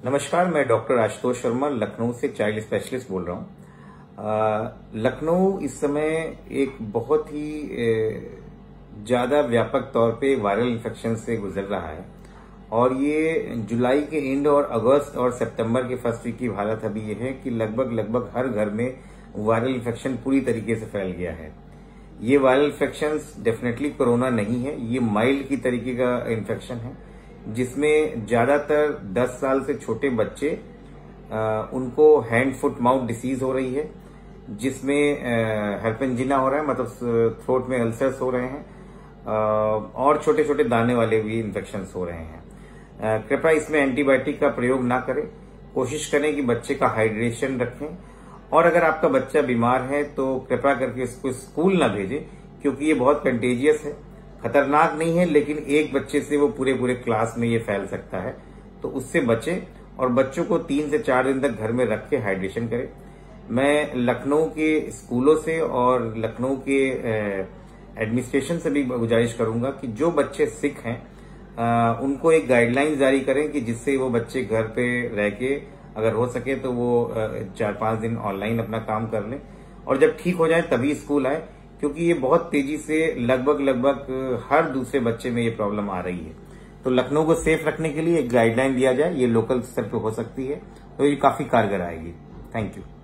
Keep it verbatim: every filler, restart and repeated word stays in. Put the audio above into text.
नमस्कार, मैं डॉक्टर आशुतोष शर्मा लखनऊ से चाइल्ड स्पेशलिस्ट बोल रहा हूँ। लखनऊ इस समय एक बहुत ही ज़्यादा व्यापक तौर पे वायरल इन्फेक्शन से गुजर रहा है और ये जुलाई के एंड और अगस्त और सितंबर के फर्स्ट वीक की हालत अभी ये है कि लगभग लगभग हर घर में वायरल इन्फेक्शन पूरी तरीके से फैल गया है। ये वायरल इन्फेक्शन डेफिनेटली कोरोना नहीं है, ये माइल्ड की तरीके का इन्फेक्शन है जिसमें ज्यादातर दस साल से छोटे बच्चे आ, उनको हैंड फुट माउथ डिसीज हो रही है, जिसमें हेल्पेंजिना हो रहा है, मतलब थ्रोट में अल्सर्स हो रहे हैं आ, और छोटे छोटे दाने वाले भी इन्फेक्शन हो रहे हैं। कृपया इसमें एंटीबायोटिक का प्रयोग ना करें, कोशिश करें कि बच्चे का हाइड्रेशन रखें और अगर आपका बच्चा बीमार है तो कृपया करके इसको स्कूल ना भेजें क्योंकि ये बहुत कंटेजियस है। खतरनाक नहीं है लेकिन एक बच्चे से वो पूरे पूरे क्लास में ये फैल सकता है, तो उससे बचें और बच्चों को तीन से चार दिन तक घर में रख के हाइड्रेशन करें। मैं लखनऊ के स्कूलों से और लखनऊ के एडमिनिस्ट्रेशन से भी गुजारिश करूंगा कि जो बच्चे सिक हैं आ, उनको एक गाइडलाइन जारी करें कि जिससे वो बच्चे घर पे रह के अगर हो सके तो वो चार पांच दिन ऑनलाइन अपना काम कर लें और जब ठीक हो जाए तभी स्कूल आए, क्योंकि ये बहुत तेजी से लगभग लगभग हर दूसरे बच्चे में ये प्रॉब्लम आ रही है। तो लखनऊ को सेफ रखने के लिए एक गाइडलाइन दिया जाए, ये लोकल स्तर पे हो सकती है, तो ये काफी कारगर आएगी। Thank you.